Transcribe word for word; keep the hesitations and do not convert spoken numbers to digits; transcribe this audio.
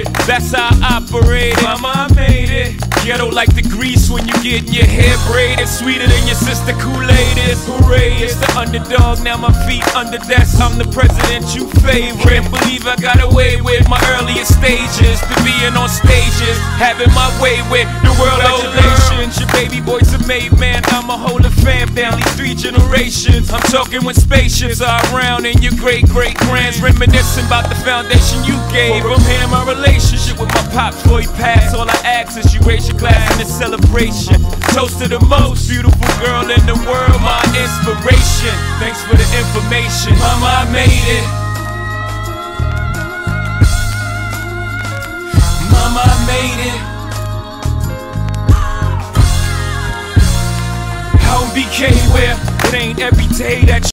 it. That's how I operate it. Mama, I made it. Ghetto like the grease when you getting your hair braided. Sweeter than your sister Kool-Aid is. Hooray, it's the underdog, now my feet under desk. I'm the president you favorite. Can't believe I got away with my earliest stages to being on stages, having my way with the world. Congratulations, your baby boy's a made man. I'ma hold a fam down these three generations. I'm talking when spaceships are around and your great great grands reminiscing about the foundation you gave. From here, my relationship with my pops before he passed. All I ask is you raise your glass in the celebration. Toast to the most beautiful girl in the world, my inspiration. Thanks for the information, mama, I made it. Mama, I made it. Home B K where it ain't every day that you